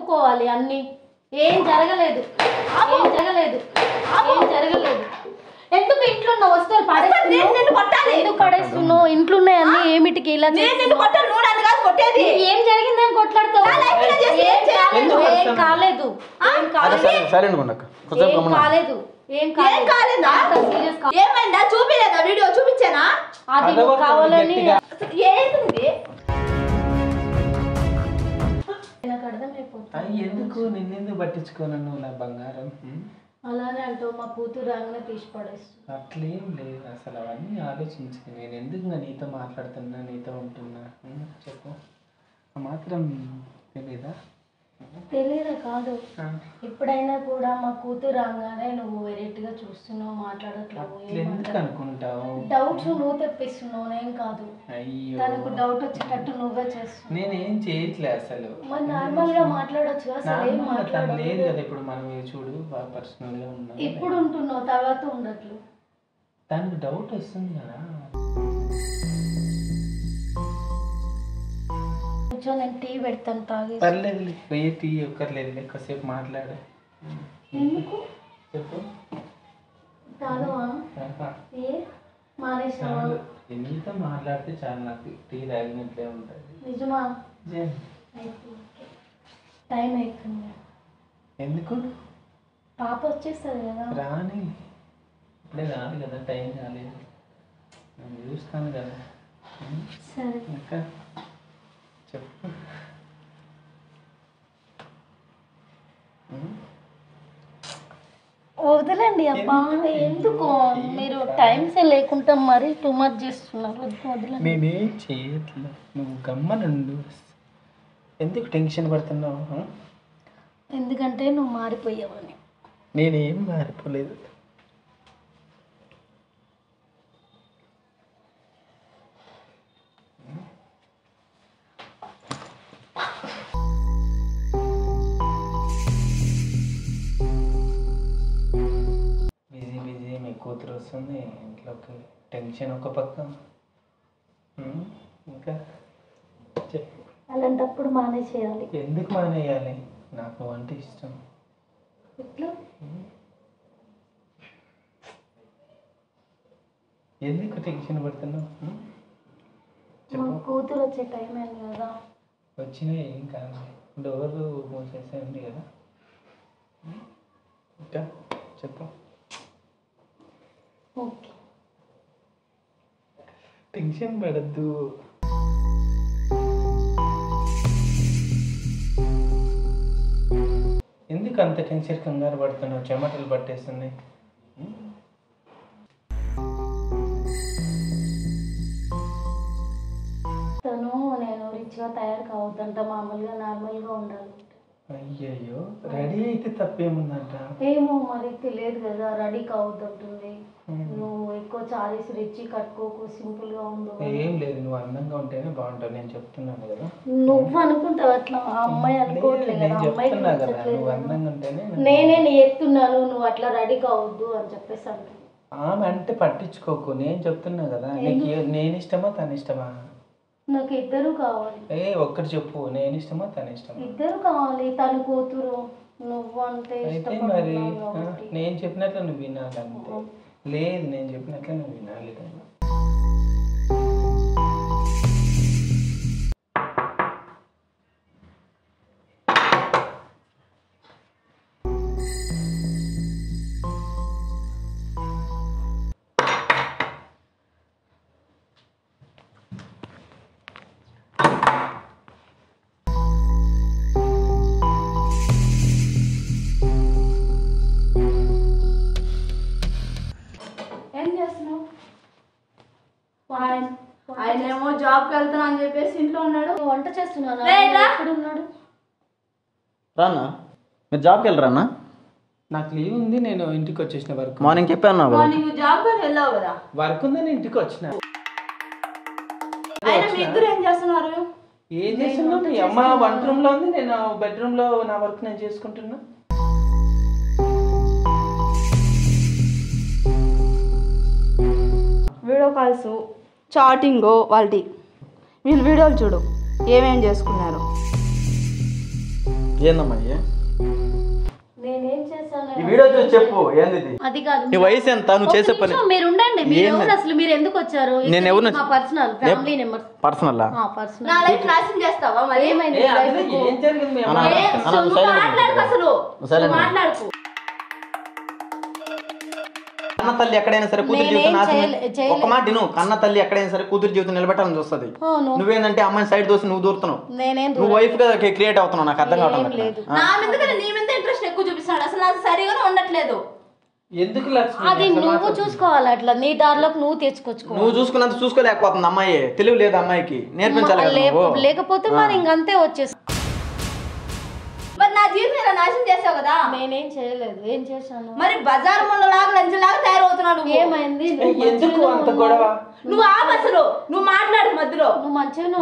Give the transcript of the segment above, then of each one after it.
చెప్పుకోవాలి అన్ని. ఏం జరగలేదు, ఏం జరగలేదు, ఏం జరగలేదు. ఎందుకు ఇంట్లో ఉన్న వస్తువులు పడేస్తున్నావు? ఎందుకు పడేస్తున్నావు? ఇంట్లో ఉన్నాయి అన్ని ఏమిటికి ఇలా ఏం జరిగిందని కొట్లాడతావు? ఏం కాలేదు, ఏం కాలేదు, ఏం కాలేదు. ఏమైందా? చూపిలేదా? వీడియో చూపించానా? అది కావాలని నాకు అర్థమైపోతుంది. ఎందుకు నిన్నెందుకు పట్టించుకోను నువ్వు నా బంగారం? అలానే అంటావు. మా కూతురు రాగానే తీసి పడేస్తుంది. అట్లేం లేదు అసలు. అవన్నీ ఆలోచించి నేను ఎందుకు నీతో మాట్లాడుతున్నా, నీతో ఉంటున్నా చెప్పు. మాత్రం తెలీదా? తెలియదా? కాదు, ఎప్పుడైనా కూడా మా కూతురు రాగానే నువ్వు వెరైటీగా చూస్తున్నావు, మాట్లాడట్లేవు. ఎందుకు అనుకుంటావు? డౌట్స్ నువ్వు తెప్పిస్తున్నావు, నేను కాదు. అయ్యో, తనకు డౌట్ వచ్చేటట్టు నువ్వే చేస్తున్నావు. నేనేం చేయట్లే అసలు. మరి నార్మల్ గా మాట్లాడొచ్చు కదా. సరే లేదు కదా. ఇప్పుడు మనం చూడు బాగా పర్సనల్ గా ఉన్నాం. ఇప్పుడు ఉంటున్నావు, తర్వాత ఉండట్లు. దానికి డౌట్ వస్తుంది కదా. నేను టీ పెడతాను, తాగి. పర్లేదు, పోయి టీ ఒక్కర్లేదు, ఎక్కువసేపు మాట్లాడు. ఎందుకు చెప్పు. తాగవా? ఏ మానేసావా? ఎన్నితో మాట్లాడితే చాలా నాకు టీ తాగినట్లే ఉంటుంది. నిజమా? టైం అవుతుంది. ఎందుకు? పాప వచ్చేస్తుంది కదా. రాని ఇప్పుడే రాదు కదా, టైం కాలేదు. నేను చూస్తాను కదా. సరే ఇంకా చెప్పు. వదలండి అబ్బా. ఎందుకు మీరు టైమ్సే లేకుండా మరీ టూ మచ్ చేస్తున్నారు. వదలండి. నేనేం చేయట్లే, నువ్వు గమ్మనుండు. ఎందుకు టెన్షన్ పడుతున్నావు? ఎందుకంటే నువ్వు మారిపోయావని. నేనేం మారిపోలేదు. కూతురు వస్తుంది ఇంట్లోకి, టెన్షన్ ఒక పక్క. ఇంకా చెప్పు. అలాంటప్పుడు మానేసేయాలి. ఎందుకు మానేయాలి? నాకు అంటే ఇష్టం. ఎట్లా? ఎందుకు టెన్షన్ పడుతున్నావు? మా కూతురు వచ్చే టైం అయింది కదా. వచ్చినా ఏం కాదు, డోర్ మూసేసేయండి కదా. ఇంకా చెప్పు. ఓకే, టెన్షన్ పడద్దు. ఎందుకు అంత టెన్షన్ కంగారు పడుతున్నావు? చెమటలు పట్టేస్తున్నాయి. తను నేను రిచ్గా తయారు కావద్దంట, మామూలుగా నార్మల్గా ఉండాలి. అయ్యయ్యో, రెడీ అయితే తప్పేముందంట? ఏమో మరి తెలియదు కదా. రెడీ కావద్దంటుంది. నువ్వు ఎక్కువ చాలీస్ రిచ్ కట్టుకోకు, సింపుల్ గా ఉండు. ఏం లేదు, నువ్వు అందంగా ఉంటేనే బాగుంటావు. నేను చెప్తున్నాను కదా. నువ్వు అనుకుంటావు అట్లా, ఆ అమ్మాయి అనుకోవట్లేదు కదా. నువ్వు అందంగా ఉంటేనే. నేనే చెప్తున్నాను నువ్వు అట్లా రెడీ కావద్దు అని చెప్పేసి అంటుంది. ఆమె అంటే పట్టించుకోకు, నేను చెప్తున్నా కదా. నీకు నేను ఇష్టమా తన ఇష్టమా? నాకు ఇద్దరు కావాలి. ఒక్కటి చెప్పు, నేను ఇష్టమా తన ఇష్టమా? ఇద్దరు కావాలి. తన కూతురు నువ్వు అంటే అయితే మరి నేను చెప్పినట్లు నువ్వు వినాలి అంతే. లేదు, నేను చెప్పినట్లు నువ్వు వినాలి కదా. ఆయనేమో జాబ్కి వెళ్తున్నా అని చెప్పేసి ఇంట్లో ఉన్నాడు. వంట చేస్తున్నాను. రానా, మీరు జాబ్కి వెళ్ళరానా? నాకు లీవ్ ఉంది, నేను ఇంటికి వచ్చేసిన. వర్క్ మార్నింగ్ చెప్పాను. నీకు జాబ్ అని వెళ్ళావు కదా. వర్క్ ఉందని ఇంటికి వచ్చిన. ఆయన మీ ఇద్దరు ఏం చేస్తున్నారు? ఏం చేస్తున్నా? మీ అమ్మ వంట రూమ్ లో ఉంది, నేను బెడ్రూమ్ లో నా వర్క్ నేను చేసుకుంటున్నా. వీడియో కాల్స్, చాటింగ్, వాళ్ళ వీళ్ళు వీడియోలు చూడు ఏమేం చేసుకున్నారు. ఏందమ్మా ఇది? నేనేం చేశాను? ఈ వీడియో చూసి చెప్పు ఏంది ఇది? అది కాదు. నీ వయసు ఎంత? నువ్వు చేసే పని మీరు ఉండండి. మీరు ఎవరు అసలు? మీరు ఎందుకు వచ్చారు? నేను ఎవరు? మా personal family members. Personal personal. నా లైఫ్ నాశనం చేస్తావా మరి? ఏమైంది? ఏం జరిగింది మీ అమ్మ? మాట్లాడుకు అసలు మాట్లాడుకు. కన్న తల్లి ఎక్కడైనా సరే కూతురు జీవితం నాశనం. ఒక మాట నువ్వు కన్న తల్లి ఎక్కడైనా సరే కూతురు జీవితం నిలబెట్టాలని చూస్తుంది. నువ్వేందంటే అమ్మాయిని సైడ్ దోసి నువ్వు దూరుతున్నావు. నువ్వు వైఫ్ గా క్రియేట్ అవుతున్నావు. నాకు అర్థం కావడం లేదు. నా మీద నీ మీద ఇంట్రెస్ట్ ఎక్కువ చూపిస్తాడు. అసలు నాకు సరిగానే ఉండట్లేదు. ఎందుకు లక్ష్మి? అది నువ్వు చూసుకోవాలి. అట్లా నీ దారిలోకి నువ్వు తెచ్చుకోవచ్చు. నువ్వు చూసుకున్నంత చూసుకోలేకపోతుంది అమ్మాయి. తెలివి లేదు అమ్మాయికి, నేర్పించాలి. లేకపోతే మరి ఇంకంతే వచ్చేసి. మరి నా జీవితం ఇలా నాశనం చేసావు కదా. నేనేం చేయలేదు. ఏం చేశాను? మరి బజార్ ముండలాగా లంచలాగా తయారవుతున్నాడు. ఏమైంది? ఎందుకు అంత గొడవ? నువ్వు ఆపు అసలు. నువ్వు మాట్లాడు మధ్యలో. నువ్వు మంచిగానే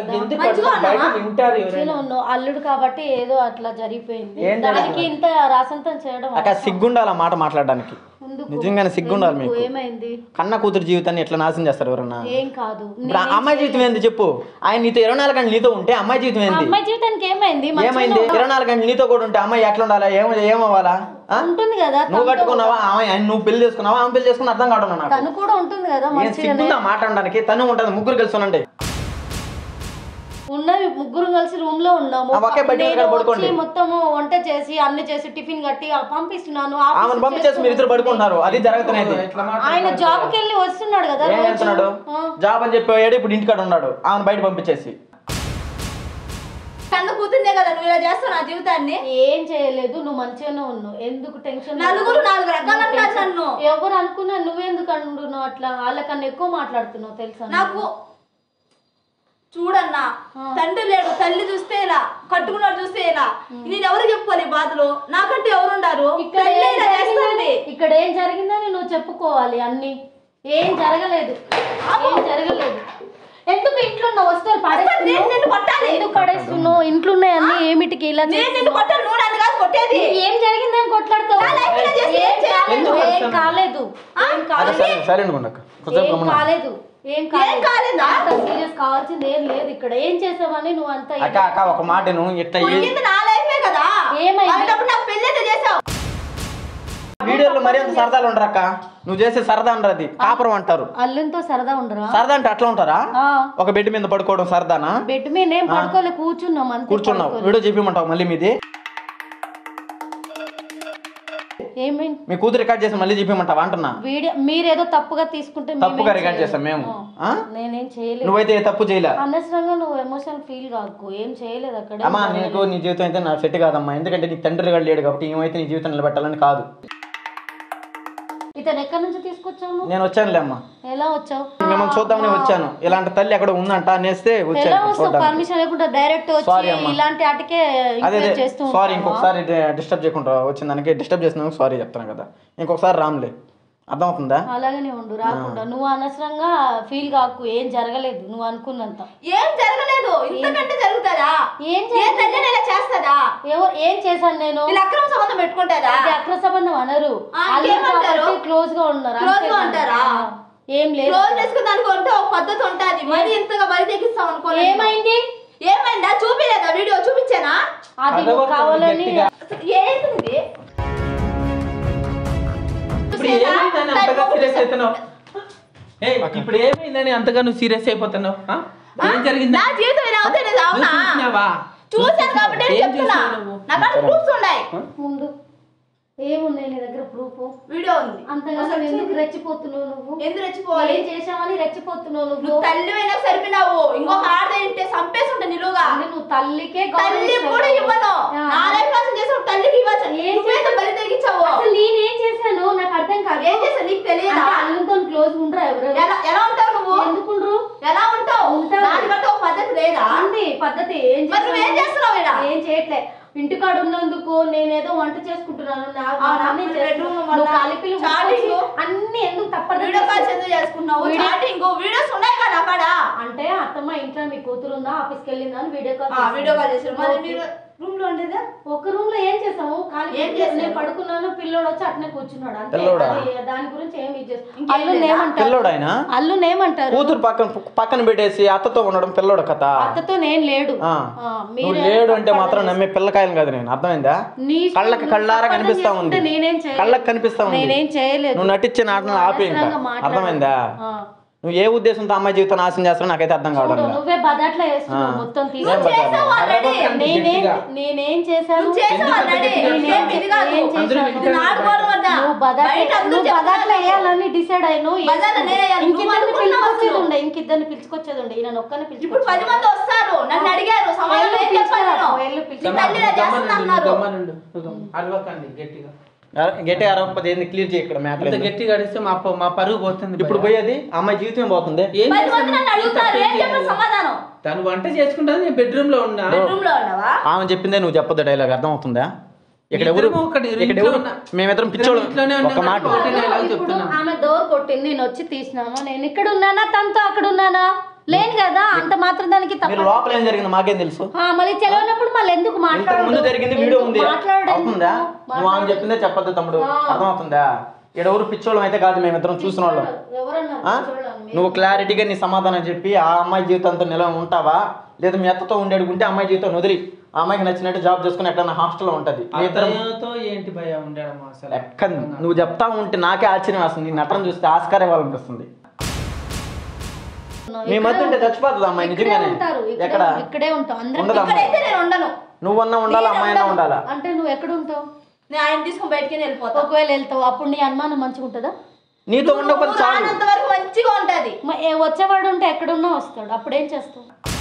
ఉన్నావు. అల్లుడు కాబట్టి ఏదో అట్లా జరిగిపోయింది. దానికి ఇంత రాసంతం చేయడం అక్క సిగ్గుండాలి ఆ మాట మాట్లాడడానికి. నిజంగానే సిగ్గుండాలి మీకు. ఏమైంది? కన్న కూతురు జీవితాన్ని ఎట్లా నాశనం చేస్తారు ఎవరన్నా? ఏం కాదు. ఇప్పుడు అమ్మాయి జీవితం ఏంది చెప్పు. ఆయన నీతో 24 గంటలు నీతో ఉంటే అమ్మాయి జీవితం ఏంది? అమ్మాయి జీవితానికి ఏమైంది? 24 గంటలు నీతో కూడా ఉంటే అమ్మాయి ఎట్లా ఉండాలా? ఏమవ్వాలా? ఉంటుంది కదా. నువ్వు కట్టుకున్నావా? నువ్వు పెళ్లి చేసుకున్నావా? ఆమె పెళ్లి చేసుకుని అర్థం కావడం నాకు. తను కూడా ఉంటుంది కదా. సిగ్గుందా మాట్లాడడానికి? తను ఉంటుంది. ముగ్గురు కలిసి ఉండండి. ఉన్నవి ముగ్గురు కలిసి రూమ్ లో ఉన్నాము. మొత్తము వంట చేసి అన్ని చేసి టిఫిన్ కట్టి పంపిస్తున్నాను. ఆమెను పంపించేసి మీరు ఇద్దరు పడుకుంటున్నారు. అది జరుగుతున్నది. ఆయన జాబ్ కి వెళ్ళి వస్తున్నాడు కదా. ఏం చేస్తున్నాడు? జాబ్ అని చెప్పాడు. ఇప్పుడు ఇంటికాడ ఉన్నాడు. ఆమెను బయట పంపించేసి. కన్న కూతుర్నే కదా నువ్వు ఇలా చేస్తావు నా జీవితాన్ని. ఏం చేయలేదు. నువ్వు మంచిగానే ఉన్నావు. ఎందుకు టెన్షన్? నలుగురు 4 రకాలు అంటారు నన్ను. ఎవరు అనుకున్నా నువ్వెందుకు అంటున్నావు అట్లా? వాళ్ళకన్నా ఎక్కువ మాట్లాడుతున్నావు తెలుసా నాకు. చూడన్నా, తండ్రి లేడు, తల్లి చూస్తే ఇలా, కట్టుకున్నాడు చూస్తే ఇలా. నేను ఎవరు చెప్పుకోవాలి బాధలు? నాకంటే ఎవరుండారు? ఇక్కడ ఏం జరిగిందని నువ్వు చెప్పుకోవాలి. అన్ని ఏం జరగలేదు. ఎందుకు ఇంట్లో ఉన్న వస్తువులు పడేస్తున్నావు? ఎందుకు పడేస్తున్నావు? ఇంట్లో ఉన్నాయన్నీ ఏమిటికి ఇలా? ఏం జరిగిందని కొట్లాడుతావు? ఏం కాలేదు. సీరియస్ కావాల్సింది ఏం లేదు. ఇక్కడ ఏం చేసావని నువ్వు అంతా ఒక మాట వీడియోలో మరి అంత సరదాలు ఉండరు అక్క. నువ్వు చేసే సరదా ఉండరు. అది కాపురం అంటారు. అల్లుతో సరదా ఉండరా? సరదా అంటే అట్లా ఉంటారా? ఒక బెడ్ మీద పడుకోవడం సరదానా? బెడ్ మీద ఏం పడుకోలే, కూర్చున్నావు. వీడియో చెప్పమంటావు మళ్ళీ మీది? ఏమైంది? మీ కూతురు రికార్డ్ చేసి మళ్ళీ చెప్పమంటావా అంటున్నా? వీడియో మీరేదో తప్పుగా తీసుకుంటే తప్పుగా రికార్డ్ చేస్తాం మేము. నేనేం చేయలేదు. నువ్వైతే తప్పు చేయలే. అనవసరంగా నువ్వు ఎమోషన్ ఫీల్ కాకు. ఏం చేయలేదు అక్కడ. అమ్మా నీకు నీ జీవితం అయితే నాకు సెట్ కాదమ్మా. ఎందుకంటే నీ తండ్రి గారు లేడు కాబట్టి ఏమైతే నీ జీవితం నిలబెట్టాలని కాదు. ఇతను ఎక్కడి నుంచి తీసుకొచ్చావు? నేను వచ్చానులే అమ్మా. ఎలా వచ్చావు? మిమ్మల్ని చూద్దామని వచ్చాను. ఇలాంటి తల్లి అక్కడ ఉందంట అనేస్తే వచ్చాను. పర్మిషన్ లేకుండా డైరెక్ట్ వచ్చి ఇలాంటి ఆటకే చేస్తూ. సారీ, ఇంకొకసారి డిస్టర్బ్ చేయకుండా వచ్చిన దానికి డిస్టర్బ్ చేసినందుకు సారీ చెప్తాను కదా. ఇంకొకసారి రాములే. అర్థమవుతుందా? అలాగనే ఉండు, రాకుండా. నువ్వు అనవసరంగా ఫీల్ కాకు. ఏం జరగలేదు నువ్వు అనుకున్నంత. ఏం జరగలేదు. ఇంతకంటే జరుగుతుందా? ఏం చేస్తుందా? ఏం చేశాను నేను? అక్రమ సంబంధం పెట్టుకుంటారా? అక్రమ సంబంధం అనరు. క్లోజ్ గా ఉన్నారు అంటారా? ఏం లేదు. క్లోజ్ చేసుకున్నానికి ఉంటే ఒక పద్ధతి ఉంటుంది. మరి ఇంతగా బలి తెగిస్తాం అనుకో. ఏమైంది? ఏమైందా? చూపిలేదా? వీడియో చూపించానా? అది కావాలని. ఏంటి ఇప్పుడు ఏమైందని అంతగా నువ్వు సీరియస్ అయిపోతున్నావు? ఏం జరిగింది? నా జీవితం ఇలా అవుతుంది. చూసాను కాబట్టి చెప్తున్నా. నాకు ప్రూఫ్స్ ఉన్నాయి. ముందు ఏమున్నాయి నీ దగ్గర? ప్రూఫ్ వీడియో ఉంది. అంతగా ఎందుకు రెచ్చిపోతున్నావు నువ్వు? ఎందుకు రెచ్చిపోవాలి? ఏం చేసావని రెచ్చిపోతున్నావు నువ్వు? తల్లి అయినా సరిపోయినావు. ఇంకొక ఆడదంటే చంపేసి ఉంటా నిలువుగా. నువ్వు తల్లికే తల్లి కూడా ఇవ్వను. నా లైఫ్ కోసం చేసిన తల్లికి ఇవ్వచ్చు. ఏం బలి తెగించావు? అసలు నేనేం చేశాను నాకు అర్థం కాదు. ఏం చేశాను నీకు తెలియదా? అల్లుతో క్లోజ్ ఉండరా? ఎవరు ఎలా ఉంటావు నువ్వు? ఎందుకుండ్రు? ఎలా ఉంటావు? దానికంటే ఒక పద్ధతి లేదా? ఉంది పద్ధతి. ఏం చేస్తున్నావు? ఏం చేయట్లే. ఇంటికాడ ఉన్నందుకు నేనేదో వంట చేసుకుంటున్నాను. అన్ని ఎందుకు తప్పదు చేసుకున్నావు? వీడియోస్ ఉన్నాయి కదా అక్కడ. అంటే అత్తమ్మ ఇంట్లో మీ కూతురు ఉందా, ఆఫీస్కి వెళ్ళిందా అని వీడియో కాల్ చేశారు. రూమ్ లో ఉండేదా? ఒక రూమ్ లో ఏం చేసాము? నేను పడుకున్నాను, పిల్లోడు వచ్చి అట్నే కూర్చున్నాడు అంతే. దాని గురించి ఏమి అల్లునేమంటారు? కూతురు పక్కన పెట్టేసి అత్తతో ఉండడం పిల్లోడు కథ. అత్తతో నేను లేడు. లేడు అంటే మాత్రం నమ్మే పిల్లకాయలు కాదు నేను, అర్థమైందా? కళ్ళకి కళ్ళారా కనిపిస్తా ఉంది, కళ్ళకి కనిపిస్తా ఉంది. నేనేం చేయలేదు. నువ్వు నటించే నాటకం ఆపే, అర్థమైందా? నువ్వు ఏ ఉద్దేశంతో అమ్మాయి జీవితం నాశనం చేస్తావు నాకైతే అర్థం కావడం. నువ్వే బదాట్లో వేస్తున్నావు మొత్తం నేనేం చేశాను? బదాట్లో వేయాలని డిసైడ్ అయ్యాను. ఇంకిద్దరిని పిలుచుకొచ్చేది ఉండే, ఈయన ఒక్కని గట్టి అరవకపోతే ఏంది క్లియర్ చేయి. ఇక్కడ మ్యాటర్ గట్టిగా అడిస్తే మా పరుగు పోతుంది. ఇప్పుడు పోయేది అమ్మాయి జీవితం పోతుంది. తను వంట చేసుకుంటాను, నేను బెడ్రూమ్ లో ఉన్నా. ఆమె చెప్పిందే నువ్వు చెప్పొద్దు డైలాగ్, అర్థం అవుతుందా? ఇక్కడ ఎవరు మేమిద్దరం పిచ్చోళ్ళు. ఒక మాట ఆమె డోర్ కొట్టింది, నేను వచ్చి తీసినాను. నేను ఇక్కడ ఉన్నానా, తనతో అక్కడ ఉన్నానా? లేను కదా. అంత మాత్రం దానికి లోపల ఏం జరిగింది మాకేం తెలుసు. మళ్ళీ తెలియనప్పుడు మళ్ళీ ఎందుకు ముందు జరిగింది వీడియో ఉంది, అవుతుందా? నువ్వు ఆమె చెప్పిందే చెప్పొద్దు తమ్ముడు, అర్థం అవుతుందా? ఇక్కడ ఎవరు పిచ్చోళ్ళం అయితే కాదు, మేమిద్దరం చూసిన వాళ్ళం. నువ్వు క్లారిటీగా నీ సమాధానం చెప్పి ఆ అమ్మాయి జీవితంతో నిలవ ఉంటావా, లేదా మీ అత్తతో ఉండేడుకుంటే అమ్మాయి జీవితం వదిలి ఆ అమ్మాయికి నచ్చినట్టు జాబ్ చేసుకుని ఎక్కడన్నా హాస్టల్లో ఉంటది. ఏంటి భయ ఉండడమా అసలు ఎక్కడ నువ్వు చెప్తా ఉంటే నాకే ఆశ్చర్యం వస్తుంది. నటన చూస్తే ఆస్కార్ ఇవ్వాలనిపిస్తుంది. మీ మధ్య ఉంటే చచ్చిపోతుంది అమ్మాయి నిజంగానే. ఎక్కడ ఇక్కడే ఉంటావు, నువ్వన్నా ఉండాలా, అమ్మాయినా ఉండాలా? అంటే నువ్వు ఎక్కడ ఉంటావు? నేను ఆయన తీసుకుని బయటకి వెళ్ళిపోతా. ఒకవేళ వెళ్తావు అప్పుడు నీ అనుమానం మంచిగా ఉంటుందా? నీతో ఉండకపోతే చాలు, అంతవరకు మంచిగా ఉంటది. వచ్చేవాడు ఉంటే ఎక్కడున్నా వస్తాడు, అప్పుడేం చేస్తావు?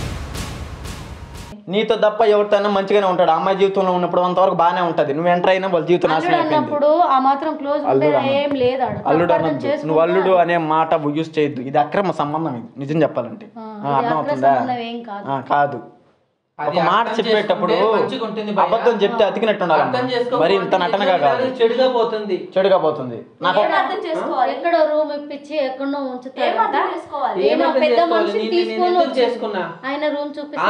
నీతో తప్ప ఎవరితోనైనా మంచిగానే ఉంటాడు. అమ్మాయి జీవితంలో ఉన్నప్పుడు అంతవరకు బాగానే ఉంటది. నువ్వు ఎంటర్ అయినా వాళ్ళ జీవితం నాశనం అయిపోయింది. ఆ మాత్రం క్లోజ్ ఏం లేదు. అల్లుడు అనొద్దు, నువ్వు అల్లుడు అనే మాట యూజ్ చేయొద్దు. ఇది అక్రమ సంబంధం, ఇది నిజం చెప్పాలంటే. అర్థం అవుతుందా? కాదు, ఒక మాట చెప్పేటప్పుడు అబద్ధం చెప్తే అతికినట్టు ఉండాలి. మరి ఇంత నటనగా కాదు, చెడుగా పోతుంది. నాకు ఎక్కడో రూమ్ ఇప్పించి ఎక్కడో ఉంచుతారు. పెద్ద మనిషిని తీసుకొని ఆయన రూమ్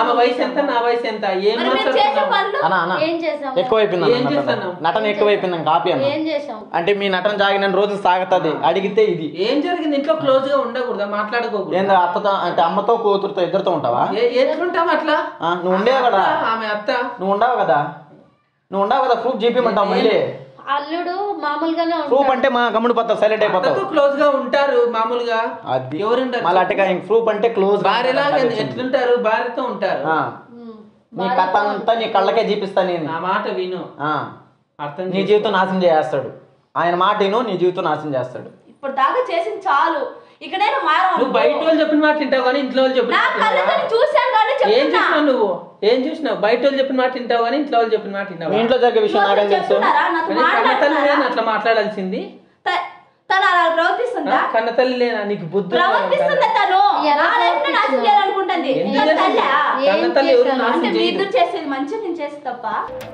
ఎక్కువైపోయింది, నటన ఎక్కువైపోయింది. కాపీ అంటే మీ నటన జాగిన రోజు సాగుతుంది. అడిగితే ఇది ఏం జరిగింది ఇంట్లో క్లోజ్ గా ఉండకూడదా, మాట్లాడుకోకూడదు. ఏందా అత్తతో అంటే అమ్మతో కూతురుతో ఇద్దరితో ఉంటావా? ఎట్లుంటాం అట్లా? నువ్వు ఉండేవు కదా, నువ్వు ఉండవు కదా ప్రూఫ్ చూపించమంటావు మళ్ళీ. అల్లుడు మామూలుగానే ప్రూఫ్ అంటే మా గమ్ముడు పోతా, సైలెంట్ అయిపోతావు. క్లోజ్ గా ఉంటారు మామూలుగా. అది మళ్ళీ అట్టగా ప్రూఫ్ అంటే క్లోజ్ భార్యలాగా ఎట్లుంటారు, భార్యతో ఉంటారు. నీ కథ అంతా నీ కళ్ళకే చూపిస్తా. నేను నా మాట విను, నీ జీవితం నాశనం చేస్తాడు. ఆయన మాట విను, నీ జీవితం నాశనం చేస్తాడు. ఇప్పుడు దాకా చేసింది చాలు. ఇక నేను నువ్వు బయట వాళ్ళు చెప్పిన మాట వింటావు కానీ ఇంట్లో వాళ్ళు చెప్పిన ఏం చూసినావు? నువ్వు ఏం చూసినావు? బయట వాళ్ళు చెప్పిన మాట వింటావు కానీ ఇంట్లో వాళ్ళు చెప్పిన మాట వింటావు. ఇంట్లో జరిగే విషయం నాకేం తెలుసు? అట్లా మాట్లాడాల్సింది. తను అలా ప్రవర్తిస్తుందా? కన్న తల్లి లేనా నీకు బుద్ధి? ప్రవర్తిస్తుందా తను? నాశనం చేయాలనుకుంటుంది. కన్న తల్లి ఎవరు నాశనం మీ ఇద్దరు చేసేది మంచి, నేను చేసి తప్ప?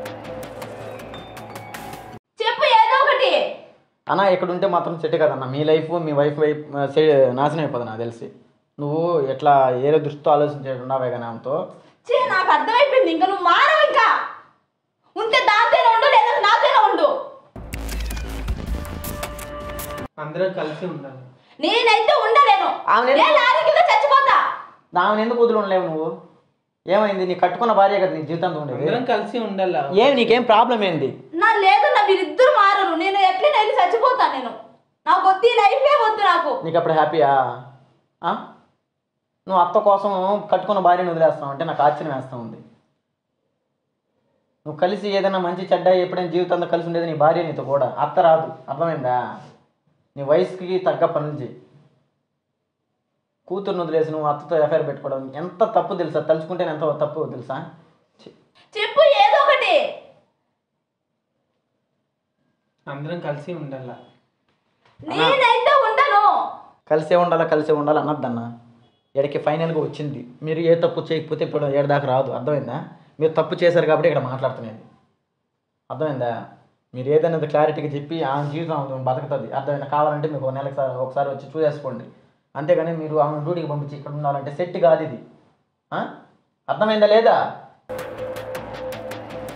చెప్పు ఏదో ఒకటి. అన్న ఇక్కడ ఉంటే మాత్రం సెట్ కదన్న. మీ లైఫ్ మీ వైఫ్ నాశనం అయిపోతుంది నాకు తెలిసి. నువ్వు ఎట్లా ఏదో దృష్టితో ఆలోచించేది ఉన్నావే కానీ ఆమెతో. నాకు అర్థమైపోయింది. ఇంకా నువ్వు మారవు. ఇంకా ఉంటే దాంతోనే ఉండు, లేదా నాతోనే ఉండు. అందరం కలిసి ఉండాలి. నేనైతే ఉండలేను, చచ్చిపోతా. ఆమెను ఎందుకు వదిలి ఉండలేవు నువ్వు? ఏమైంది? నీ కట్టుకున్న భార్య కదా నీ జీవితంతో ఉండేది. అందరం కలిసి ఉండాలి. ఏమి నీకేం ప్రాబ్లం ఏంది? లేదు మీరిద్దరు మారరు. నేను ఎట్లైనా వెళ్ళి చచ్చిపోతా. నేను నాకు వద్దు, ఈ లైఫే వద్దు నాకు. నీకు అప్పుడు హ్యాపీయా? నువ్వు అత్త కోసం కట్టుకున్న భార్యను వదిలేస్తావు అంటే నాకు ఆశ్చర్యం వేస్తూ ఉంది. నువ్వు కలిసి ఏదైనా మంచి చెడ్డ ఎప్పుడైనా జీవితంలో కలిసి ఉండేది నీ భార్య, నీతో కూడా. అత్త రాదు, అర్థమైందా? నీ వయసుకి తగ్గ పనులు చేయి. కూతురును వదిలేసి నువ్వు అత్తతో ఎఫ్ఐఆర్ పెట్టుకోవడం ఎంత తప్పు తెలుసా? తలుచుకుంటే ఎంత తప్పు తెలుసా? చెప్పు ఏదో ఒకటి. అందరం కలిసి ఉండాలా? నేనైతే ఉండను. కలిసే ఉండాలి అన్నద్దన్న. ఎక్కడికి ఫైనల్గా వచ్చింది. మీరు ఏ తప్పు చేయకపోతే ఇప్పుడు ఏడదాకా రాదు, అర్థమైందా? మీరు తప్పు చేశారు కాబట్టి ఇక్కడ మాట్లాడుతున్నది, అర్థమైందా? మీరు ఏదైనా క్లారిటీగా చెప్పి ఆమె జీవితం బతుకుతుంది, అర్థమైందా? కావాలంటే మీకు ఒక నెలకు ఒకసారి వచ్చి చూసేసుకోండి. అంతేగాని మీరు ఆమె డ్యూటీకి పంపించి ఇక్కడ ఉండాలంటే సెట్ కాదు ఇది. అర్థమైందా లేదా?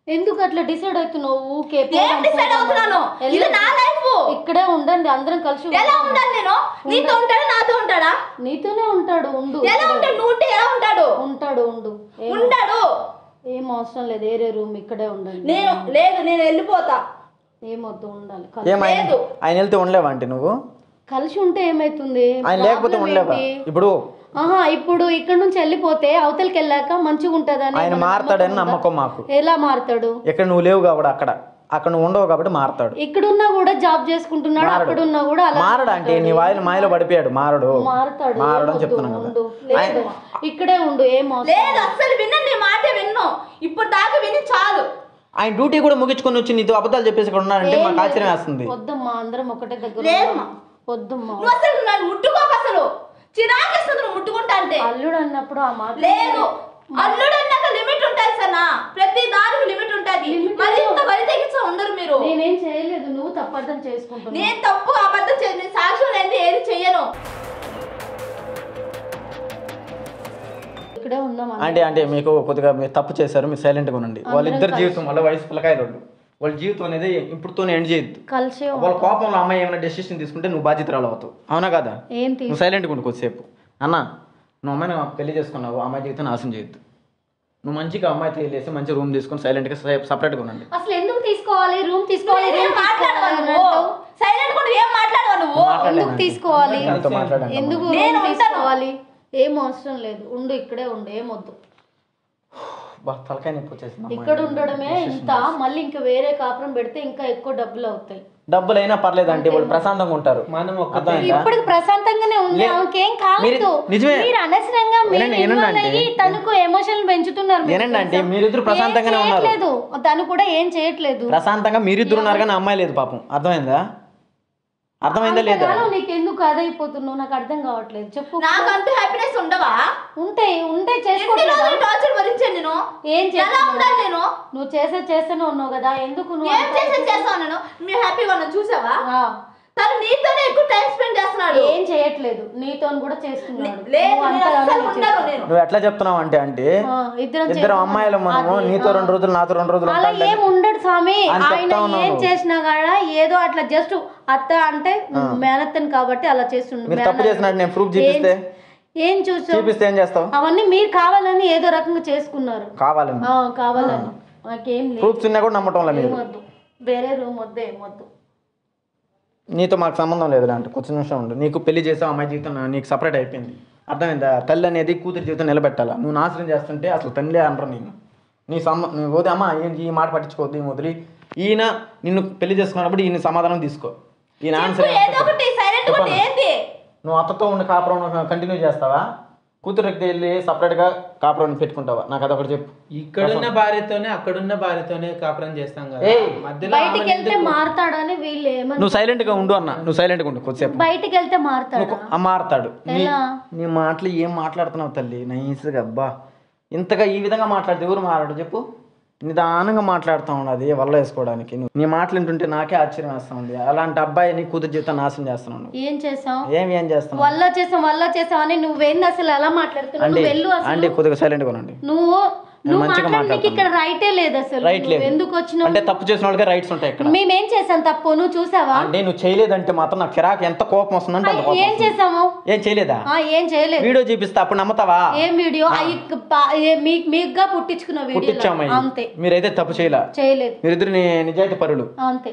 ఎందుకు అట్లా డిసైడ్ అవుతున్నావు? ఊకే ఏం డిసైడ్ అవుతున్నాను? ఇది నా లైఫ్. ఇక్కడే ఉండండి, అందరం కలిసి. ఎలా ఉండాలి నేను? నీతో ఉంటాడా నాతో ఉంటాడా? నీతోనే ఉంటాడు. ఉండు. ఎలా ఉంటాడు? నువ్వు ఉంటే ఎలా ఉంటాడు? ఉంటాడు. ఉండడు. ఏం అవసరం లేదు, ఏరే రూమ్ ఇక్కడే ఉండండి. నేను వెళ్ళిపోతా. ఏమొద్దు, ఉండాలి. ఆయన వెళ్తే ఉండలేవా అంటే నువ్వు? కలిసి ఉంటే ఏమైతుంది? ఆయన లేకపోతే ఉండలేవా? ఇప్పుడు ఇప్పుడు ఇక్కడ నుంచి వెళ్ళిపోతే అవతలకి వెళ్ళాక మంచిగా ఉంటదని ఆయన మారతాడని నమ్మకం మాకు. ఎలా మారతాడు? ఇక్కడ నువ్వు లేవు కాబట్టి అక్కడ నువ్వు ఉండవు కాబట్టి మారతాడు. ఇక్కడున్నా కూడా జాబ్ చేసుకుంటున్నాడు, అక్కడున్నా కూడా మారడు అంటే నీ మాయలో పడిపోయాడు. మారడు అని చెప్తున్నాను. ఇక్కడే ఉండు. ఏం లేదు, అస్సలు వినండి, మాట విన్ను. ఇప్పుడు దాకా విని చాలు. ఆయన డ్యూటీ కూడా ముగించుకొని వచ్చి నీతో అబద్ధాలు చెప్పేసి ఇక్కడ ఉన్నాడంటే మాకు ఆశ్చర్యం వేస్తుంది. వద్దమ్మా, అందరం ఒకటే దగ్గర. వద్దమ్మా, నువ్వు అసలు నన్ను ముట్టుకోక, అసలు చిరాకేస్తుంది నువ్వు ముట్టుకుంటా అంటే. అల్లుడు అన్నప్పుడు ఆ మాట లేదు. అల్లుడు అన్నాక లిమిట్ ఉంటాయి సన్నా, ప్రతి దానికి లిమిట్ ఉంటుంది. మరి ఇంత బలి తెగించా ఉండరు మీరు. నేనేం చేయలేదు, నువ్వు తప్పర్థం చేసుకుంటున్నావు. నేను తప్పు అబద్ధం చేయను, సాక్ష్యం లేని ఏది చెయ్యను. ఇక్కడే ఉందాం అంటే మీకు కొద్దిగా మీరు తప్పు చేశారు, మీరు సైలెంట్గా ఉండండి. వాళ్ళిద్దరు జీవితం వల్ల వయసు పిల్లకాయలు వాళ్ళ జీవితం అనేది ఇప్పుడుతోనే ఎండ్ చేయొద్దు. కలిసి వాళ్ళ కోపంలో అమ్మాయి ఏమైనా డెసిషన్ తీసుకుంటే నువ్వు బాధ్యతరాలు అవుతావు. అవునా కదా? నువ్వు సైలెంట్గా ఉండు కొద్దిసేపు. అన్న, నువ్వు అమ్మాయిని పెళ్లి చేసుకున్నావు, అమ్మాయి జీవితం నాశనం చేయొద్దు. నువ్వు మంచిగా అమ్మాయి తెలియసి మంచి రూమ్ తీసుకొని సైలెంట్గా సపరేట్గా ఉండండి. అసలు ఎందుకు తీసుకోవాలి రూమ్? తీసుకోవాలి సైలెంట్ ఏం మాట్లాడవా నువ్వు? ఎందుకు తీసుకోవాలి? ఎందుకు నేను తీసుకోవాలి? ఏం అవసరం లేదు, ఉండు, ఇక్కడే ఉండు, ఏమొద్దు. తలకాయ నొప్పి వచ్చేసింది. ఇక్కడ ఉండడమే ఇంత, మళ్ళీ ఇంకా వేరే కాపురం పెడితే ఇంకా ఎక్కువ డబ్బులు అవుతాయి. డబ్బులు అయినా పర్లేదు అంటే వాళ్ళు ప్రశాంతంగా ఉంటారు. మనం ఇప్పుడు ప్రశాంతంగానే ఉంది, ఆమెకేం కాలేదు. మీరు అనవసరంగా తనకు ఎమోషన్ పెంచుతున్నారు. ఏంటంటే మీరిద్దరు ప్రశాంతంగానే ఉన్నారు, తను కూడా ఏం చేయట్లేదు. ప్రశాంతంగా మీరిద్దరు ఉన్నారు కానీ అమ్మాయి లేదు పాపం. అర్థమైందా లేదా? నీకు ఎందుకు అదైపోతున్నావు? నాకు అర్థం కావట్లేదు. చెప్పు. నాకంటూ హ్యాపీనెస్ ఉండవా? ఉంటే చేసుకోవాలి. నేను ఏం చేయాలి? నేను నువ్వు చేస్తూనే ఉన్నావు కదా, ఎందుకు నువ్వు ఏం చేస్తావు? నేను మీరు హ్యాపీగా ఉన్నా చూసావా? తను నీతోనే ఎక్కువ టైం స్పెండ్ చేస్తున్నాడు. ఏం చేయట్లేదు, నీతో కూడా చేస్తున్నాడు. నువ్వు ఎట్లా చెప్తున్నావు అంటే ఇద్దరు అమ్మాయిలు మనము నీతో 2 రోజులు నాతో 2 రోజులు అలా ఏం ఉండడు స్వామి. ఆయన ఏం చేసినా కూడా ఏదో అట్లా జస్ట్ అత్త అంటే మేనత్తని కాబట్టి అలా చేస్తుండు. మీరు తప్పు చేసినట్టు నేను ప్రూఫ్ చూపిస్తే ఏం చూపిస్తే ఏం చేస్తావు? అవన్నీ మీరు కావాలని ఏదో రకంగా చేసుకున్నారు. కావాలని నాకేం లేదు. ప్రూఫ్స్ ఉన్నా కూడా నమ్మటం లేదు. ఏమొద్దు, వేరే రూమ్ వద్దు, ఏమొద్దు. నీతో మాకు సంబంధం లేదు అంటే కొంచెం నిమిషం ఉండు. నీకు పెళ్లి చేసావు, అమ్మాయి జీవితం నీకు సపరేట్ అయిపోయింది. అర్థమైందా? తల్లి అనేది కూతురు జీవితం నిలబెట్టాలా. నువ్వు నాశనం చేస్తుంటే అసలు తల్లి అనరు నేను. నువ్వు పోతే అమ్మ ఈ మాట పట్టించుకోవద్దు, ఈయన వదిలి. ఈయన నిన్ను పెళ్లి చేసుకున్నప్పుడు ఈయన సమాధానం తీసుకో. ఈయన ఆన్సర్ నువ్వు అత్తతో ఉండి కాపురం కంటిన్యూ చేస్తావా? కూతురికి వెళ్ళి సపరేట్గా కాపురం పెట్టుకుంటావా? నాకు అదొకటి చెప్పు. ఇక్కడున్న భార్యతోనే అక్కడున్న భార్యతోనే కాపురం చేస్తాం కదా, బయటికి వెళ్తే మారుతాడని వీళ్ళు ఏమన్నా. నువ్వు సైలెంట్ గా ఉండు అన్న, నువ్వు సైలెంట్ గా ఉండు కొద్దిసేపు. బయటికి వెళ్తే మారుతాడు. నీ మాటలు ఏం మాట్లాడుతున్నావు తల్లి? నైస్గా అబ్బా, ఇంతగా ఈ విధంగా మాట్లాడితే ఎవరు మారాడు చెప్పు? నిదానంగా మాట్లాడుతూ ఉన్నది వల్ల వేసుకోవడానికి. నీ మాటలు వింటుంటే నాకే ఆశ్చర్యం వేస్తా ఉంది. అలాంటి అబ్బాయిని కూతురు జీవితం నాశనం చేస్తున్నాను. ఏం చేసావు? ఏం చేస్తావు? వల్ల చేసావు అని నువ్వేంది అసలు ఎలా మాట్లాడుతున్నావు? అంటే కొద్దిగా సైలెంట్ గా ఉండండి. నువ్వు మాట్లాడడానికి ఇక్కడ రైటే లేదు అసలు. రైట్ లేదు. ఎందుకు వచ్చినావు? అంటే తప్పు చేసిన వాళ్ళకి రైట్స్ ఉంటాయి ఇక్కడ. మేమేం చేసాం తప్పు? నువ్వు చూసావా? అంటే నువ్వు చేయలేదంటే మాత్రం నాకు చిరాకు ఎంత కోపం వస్తుందంటే అంత కోపం. ఏం చేసాము? ఏం చేయలేదా? ఏం చేయలేదు. వీడియో చూపిస్తా అప్పుడు నమ్మతావా? ఏం వీడియో? మీకుగా పుట్టించుకున్న వీడియో అంతే. మీరైతే తప్పు చేయలేదు. మీరిద్దరు నిజాయితీ పరులు అంతే.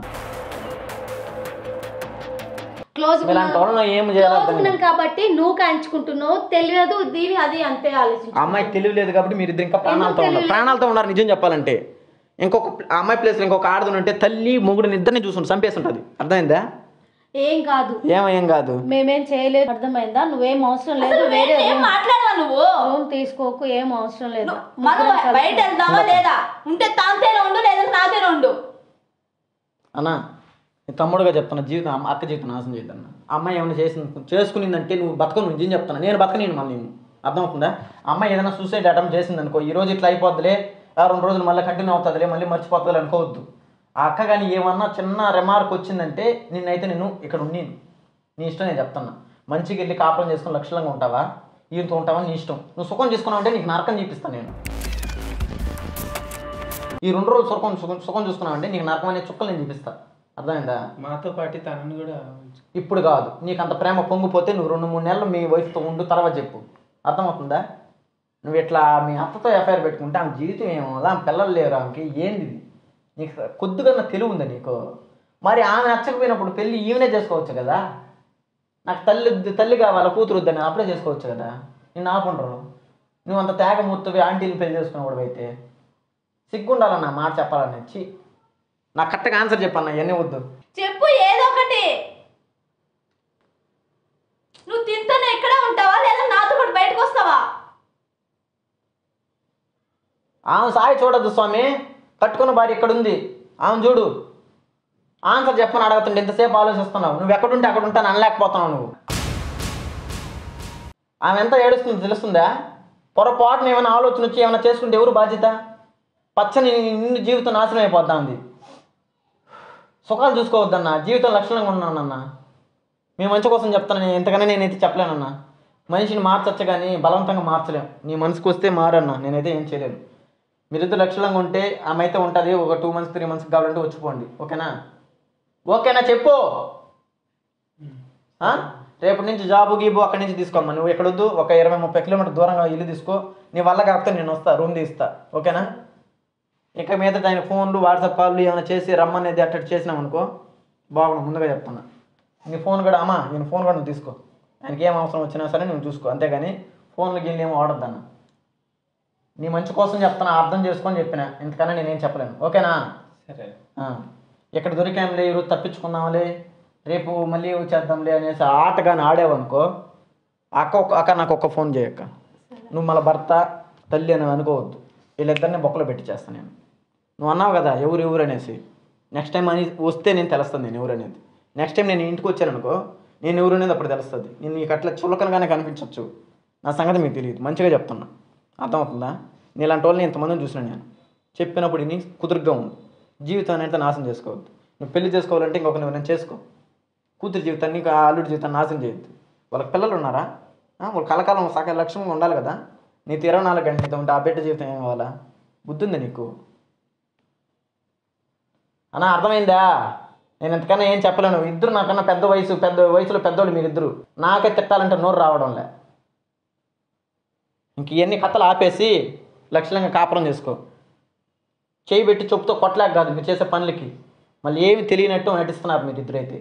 కాబట్టి నువ్వు కాంచుకుంటున్నావు, తెలియదు దీని అది అంతే ఆలోచించు. అమ్మాయికి తెలియలేదు కాబట్టి మీరు ఇద్దరు ఇంకా ప్రాణాలతో ఉన్నారు. నిజం చెప్పాలంటే ఇంకొక అమ్మాయి ప్లేస్ లో ఇంకొక ఆడదని ఉంటే తల్లి మొగుడిని ఇద్దరిని చూసుకుంటు చంపేస్తుంటది. అర్థమైందా? ఏం కాదు, ఏం కాదు, మేమేం చేయలేదు. అర్థమైందా? నువ్వేం అవసరం లేదు, వేరే మాట్లాడవా నువ్వు? రూమ్ తీసుకోకు, ఏం అవసరం లేదు. బయట వెళ్దామా లేదా? ఉంటే తాంతేనే ఉండు, లేదా నాతేనే ఉండు. అన్నా తమ్ముడుగా చెప్తున్నా, జీవితం అక్క జీవితం నాశనం చేయద్దన్న. అమ్మాయి ఏమైనా చేసుకునిందంటే నువ్వు బతకను, నిజం చెప్తున్నా. నేను బతకనేను మళ్ళీ. అర్థమవుతుందా? అమ్మాయి ఏదైనా సూసైడ్ అటెంప్ట్ చేసింది అనుకో, ఈ రోజు ఇట్లా అయిపోద్దులే, 2 రోజులు మళ్ళీ కంటిన్యూ అవుతుందిలే, మళ్ళీ మర్చిపోతుంది అనుకోవద్దు. ఆ అక్క కానీ ఏమన్నా చిన్న రిమార్క్ వచ్చిందంటే నిన్నైతే నేను ఇక్కడ ఉన్నాను. నీ ఇష్టం, నేను చెప్తున్నా. మంచిగా వెళ్ళి కాపురం చేసుకుని లక్షలంగా ఉంటావా, ఈయనతో ఉంటావా నీ ఇష్టం. నువ్వు సుఖం చేసుకున్నావు అంటే నీకు నరకం చూపిస్తాను నేను. ఈ 2 రోజులు సుఖం చూసుకున్నావు అంటే నీకు నరకం అనే చుక్కలు నేను చూపిస్తా. అర్థమైందా? మాతో పాటు తనను కూడా ఇప్పుడు కాదు, నీకు అంత ప్రేమ పొంగిపోతే నువ్వు 2-3 నెలలు మీ వైఫ్తో ఉండు, తర్వాత చెప్పు. అర్థమవుతుందా? నువ్వు ఇట్లా మీ అత్తతో ఎఫ్ఐఆర్ పెట్టుకుంటే ఆమె జీవితం ఏమో, ఆమె పిల్లలు లేరు, ఆమెకి ఏంది నీకు కొద్దిగా తెలివి ఉందా నీకు? మరి ఆమె నచ్చకపోయినప్పుడు పెళ్ళి ఈమెనే చేసుకోవచ్చు కదా. నాకు తల్లి కావాలా, కూతురు వద్దని అప్పుడే చేసుకోవచ్చు కదా. నిన్ను ఆపుండరు. నువ్వు అంత తేగమూర్తివి ఆంటీని పెళ్లి చేసుకున్నవాడు అయితే సిగ్గుండాలన్నా మాట చెప్పాలని వచ్చి నాకు కరెక్ట్గా ఆన్సర్ చెప్పన్నా. ఇవన్నీ వద్దు, చెప్పు ఏదో ఒకటి. నువ్వు తింటానే ఎక్కడ ఉంటావా లేదా నాతో పాటు బయటకు వస్తావా? ఆమె సాయి చూడద్దు స్వామి, కట్టుకున్న భార్య ఎక్కడుంది ఆమె చూడు. ఆన్సర్ చెప్పని అడుగుతుంటే ఎంతసేపు ఆలోచిస్తున్నావు. నువ్వు ఎక్కడుంటే అక్కడ ఉంటాను అనలేకపోతున్నావు నువ్వు. ఆమె ఎంత ఏడుస్తుంది తెలుస్తుందా? పొరపాటున ఏమైనా ఆలోచన వచ్చి ఏమైనా చేసుకుంటే ఎవరు బాధ్యత? పచ్చని నిన్ను జీవితం నాశనం అయిపోద్దా ఉంది. సుఖాలు చూసుకోవద్దన్నా, జీవితం లక్షణంగా ఉన్నానన్నా. మీ మంచి కోసం చెప్తాను, నేను ఎంతకన్నా నేనైతే చెప్పలేనన్నా. మనిషిని మార్చచ్చు కానీ బలవంతంగా మార్చలేం. నీ మనసుకు వస్తే మారన్నా, నేనైతే ఏం చేయలేను. మీరిద్దరు లక్షణంగా ఉంటే ఆమె అయితే ఉంటుంది. ఒక 2 months 3 months కావాలంటే వచ్చిపోండి. ఓకేనా? ఓకేనా చెప్పు. రేపటి నుంచి జాబు గీబు అక్కడి నుంచి తీసుకోమ్మా. నువ్వు ఎక్కడొద్దు, ఒక 20-30 కిలోమీటర్ దూరంగా ఇల్లు తీసుకో. నీ వల్ల కాకపోతే నేను వస్తా, రూమ్ తీస్తా. ఓకేనా? ఇక మీద ఆయన ఫోన్లు వాట్సాప్ కాళ్ళు ఏమైనా చేసి రమ్మనేది అట్టట్టు చేసినాం అనుకో బాగుండు. ముందుగా చెప్తున్నా. నీ ఫోన్ కూడా అమ్మా, నేను ఫోన్ కూడా నువ్వు తీసుకో. ఆయనకి ఏం అవసరం వచ్చినా సరే నువ్వు చూసుకో. అంతేగాని ఫోన్లు గిన్నెలు ఏమో వాడొద్దన్న. నీ మంచి కోసం చెప్తున్నా, అర్థం చేసుకొని చెప్పిన. ఇంతకన్నా నేనేం చెప్పలేను. ఓకేనా? సరే. ఇక్కడ దొరికాంలే, ఈరోజు తప్పించుకుందాంలే, రేపు మళ్ళీ వచ్చేద్దాంలే అనేసి ఆటగాని ఆడేవనుకో అక్క నాకు ఒక్క ఫోన్ చేయక్క. నువ్వు మళ్ళీ భర్త తల్లి అని అనుకోవద్దు. వీళ్ళిద్దరిని బొక్కలో పెట్టి చేస్తాను నేను. నువ్వు అన్నావు కదా ఎవరు అనేసి. నెక్స్ట్ టైం అని వస్తే నేను తెలుస్తుంది నేను ఎవరు అనేది. నెక్స్ట్ టైం నేను ఇంటికి వచ్చాననుకో నేను ఎవరు అనేది అప్పుడు తెలుస్తుంది. నేను నీకు అట్లా చులకనగానే కనిపించవచ్చు. నా సంగతి మీకు తెలియదు. మంచిగా చెప్తున్నా. అర్థమవుతుందా? నేను ఇలాంటి వాళ్ళని ఇంతమందిని చూసినా. నేను చెప్పినప్పుడు నీ కుదురుగ్గా ఉంది. జీవితాన్ని అయితే నాశనం చేసుకోవద్దు. నువ్వు పెళ్లి చేసుకోవాలంటే ఇంకొక నేను చేసుకో. కూతురు జీవితాన్ని ఇంకా అల్లుడి జీవితాన్ని నాశనం చేయొద్దు. వాళ్ళకి పిల్లలు ఉన్నారా? వాళ్ళు కలకాలం సగం లక్ష్యంగా ఉండాలి కదా. నీకు 24 గంటలతో ఉంటే ఆ బిడ్డ జీవితం ఏం కావాలా? బుద్ధి ఉందా నీకు? అన్నా అర్థమైందా? నేను ఎంతకన్నా ఏం చెప్పలేను. ఇద్దరు నాకన్నా పెద్ద వయసులో పెద్దోళ్ళు మీరిద్దరు. నాకే తిట్టాలంటే నోరు రావడంలే. ఇంక ఇవన్నీ కథలు ఆపేసి లక్షలంగా కాపురం చేసుకో. చేయి పెట్టి చెప్పుతో కొట్టలేక కాదు మీరు చేసే పనులకి. మళ్ళీ ఏమి తెలియనట్టు నటిస్తున్నారు మీరు ఇద్దరైతే.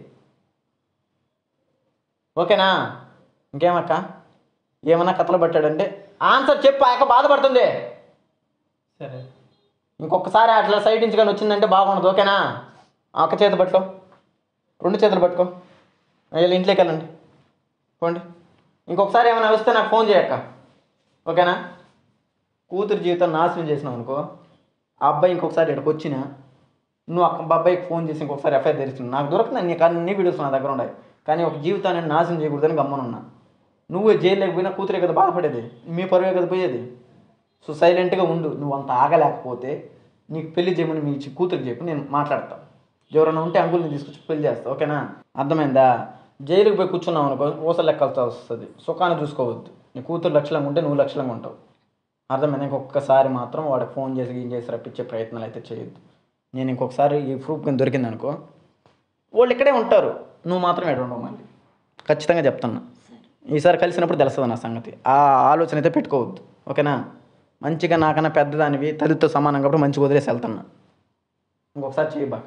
ఓకేనా? ఇంకేమక్క ఏమన్నా కథలు పట్టాడంటే ఆన్సర్ చెప్పు. ఆ యొక్క బాధపడుతుంది. సరే. ఇంకొకసారి అట్లా సైడ్ నుంచి కానీ వచ్చిందంటే బాగుండదు. ఓకేనా? ఒక చేతి పట్టుకో, 2 చేతులు పట్టుకో, వెళ్ళి ఇంట్లోకి వెళ్ళండి పోండి. ఇంకొకసారి ఏమైనా వస్తే నాకు ఫోన్ చేయక్క. ఓకేనా? కూతురు జీవితం నాశనం చేసినావు అనుకో, ఆ అబ్బాయి ఇంకొకసారి ఇక్కడికి వచ్చినా నువ్వు అబ్బాయికి ఫోన్ చేసి ఇంకొకసారి ఎఫ్ఐఆర్ తెరిస్తున్నావు. నాకు దొరుకుతుంది. నీకు అన్ని వీడియోస్ నా దగ్గర ఉన్నాయి. కానీ ఒక జీవితాన్ని నాశనం చేయకూడదని గమ్మనున్నా. నువ్వు జైల్లోకి పోయినా కూతురే కదా బాధపడేది, మీ పరువే కదా పోయేది. సో సైలెంట్గా ఉండు. నువ్వు అంత ఆగలేకపోతే నీకు పెళ్లి చేయమని మీ కూతురికి చెప్పి నేను మాట్లాడతాను. ఎవరైనా ఉంటే అంకుల్ని తీసుకొచ్చి పెళ్లి చేస్తా. ఓకేనా? అర్థమైందా? జైలుకి పోయి కూర్చున్నావు అనుకో ఊసలు లెక్కాల్సి వస్తుంది. సుఖాన్ని చూసుకోవద్దు. నీ కూతురు లక్షలంగా ఉంటే నువ్వు లక్షలంగా ఉంటావు. అర్థమైందా? ఇంకొకసారి మాత్రం వాడికి ఫోన్ చేసి రప్పించే ప్రయత్నాలు అయితే చేయొద్దు. నేను ఇంకొకసారి ఈ ప్రూఫ్ కింద దొరికింది అనుకో వాళ్ళు ఇక్కడే ఉంటారు, నువ్వు మాత్రం ఎక్కడ ఉండవు. మళ్ళీ ఖచ్చితంగా చెప్తున్నా. ఈసారి కలిసినప్పుడు తెలుస్తుంది నా సంగతి. ఆ ఆలోచన అయితే పెట్టుకోవద్దు. ఓకేనా? మంచిగా నాకన్నా పెద్దదానివి, తల్లితో సమానం కాబట్టి మంచిగా వదిలేసి వెళ్తున్నా. ఇంకొకసారి చేయబాక.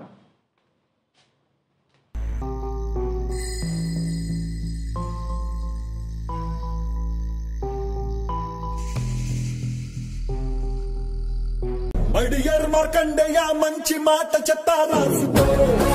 మడియర్ మార్కండేయ మంచి మాట చెప్తా రాసుకో.